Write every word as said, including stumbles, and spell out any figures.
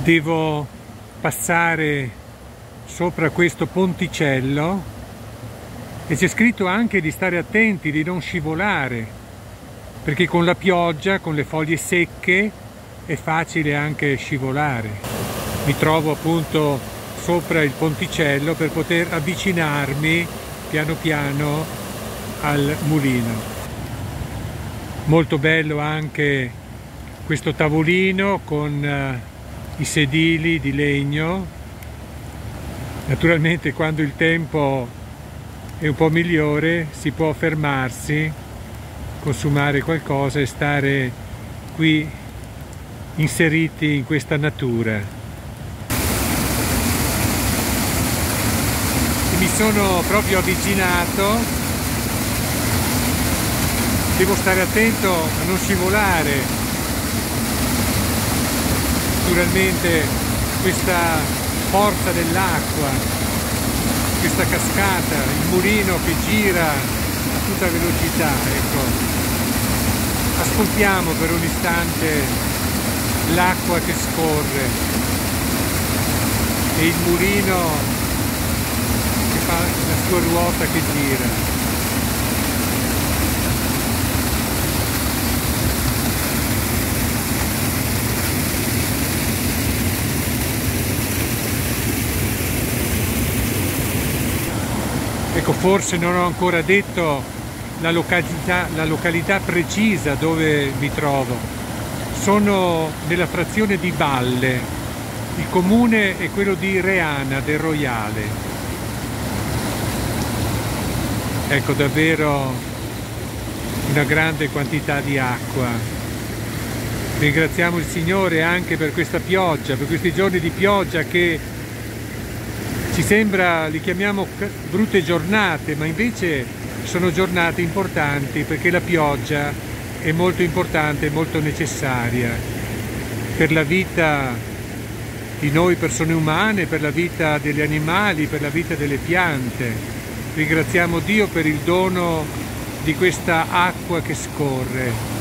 Devo passare sopra questo ponticello e c'è scritto anche di stare attenti, di non scivolare, perché con la pioggia, con le foglie secche, è facile anche scivolare. Mi trovo appunto sopra il ponticello per poter avvicinarmi piano piano al mulino. Molto bello anche questo tavolino con uh, i sedili di legno. Naturalmente quando il tempo è un po' migliore si può fermarsi, consumare qualcosa e stare qui inseriti in questa natura. E mi sono proprio avvicinato, devo stare attento a non scivolare. Naturalmente questa forza dell'acqua, questa cascata, il mulino che gira a tutta velocità, ecco. Ascoltiamo per un istante l'acqua che scorre e il mulino che fa la sua ruota che gira. Ecco, forse non ho ancora detto la località, la località precisa dove mi trovo. Sono nella frazione di Valle, il comune è quello di Reana del Roiale. Ecco, davvero una grande quantità di acqua. Ringraziamo il Signore anche per questa pioggia, per questi giorni di pioggia che ci sembra, li chiamiamo brutte giornate, ma invece sono giornate importanti perché la pioggia è molto importante, molto necessaria per la vita di noi persone umane, per la vita degli animali, per la vita delle piante. Ringraziamo Dio per il dono di questa acqua che scorre.